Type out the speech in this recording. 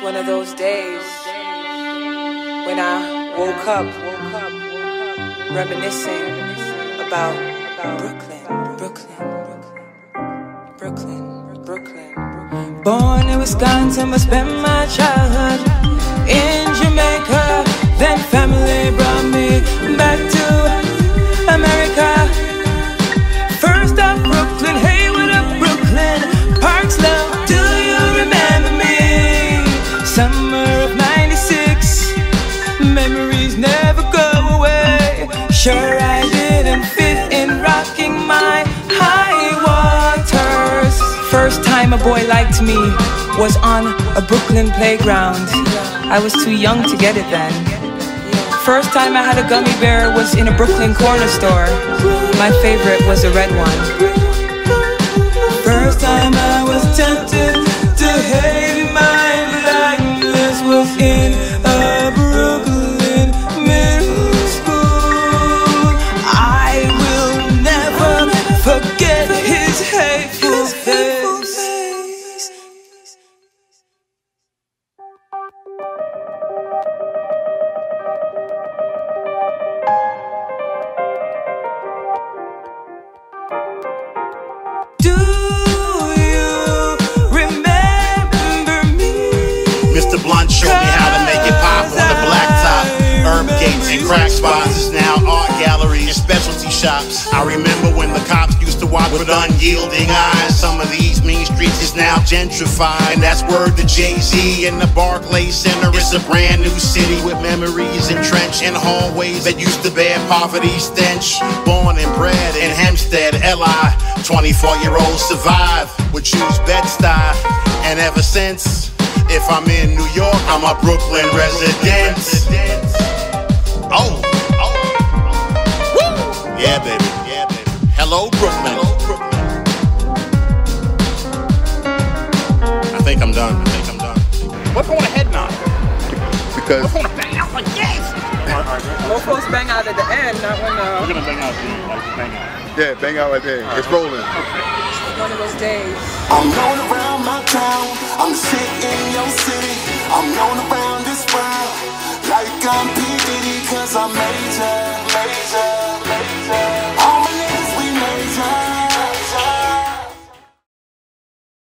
one of those days when I woke up reminiscing about Brooklyn. Born in Wisconsin, but spent my childhood in Jamaica. Then family brought me back to America. First up Brooklyn, hey what up Brooklyn, Parks Love, do you remember me? Summer of '96, memories never go away. Sure I didn't fit in rocking my high waters. First time a boy liked me was on a Brooklyn playground. I was too young to get it then. First time I had a gummy bear was in a Brooklyn corner store. My favorite was a red one. First time I was tempted to hate my blackness was in a Brooklyn middle school. I will never forget his hateful face. Crack spots is now art galleries and specialty shops. I remember when the cops used to watch with unyielding eyes. Some of these mean streets is now gentrified. And that's word to Jay-Z in the Barclays Center. It's a brand new city with memories entrenched in hallways that used to bear poverty stench. Born and bred in Hempstead, LI, 24-year-old survive, would choose Bed-Stuy. And ever since, if I'm in New York, I'm a Brooklyn resident. Oh, woo! Yeah, baby. Hello, Brooklyn. I think I'm done. What's on a head nod? Because what's on a bang out like this? We're supposed to bang out at the end, not when we're gonna bang out, like bang out. Yeah, bang out right there. It's rolling. One of those days. I'm known around my town. I'm the shit in your city. I'm known around this world. Like I'm P. Diddy, cause I'm major.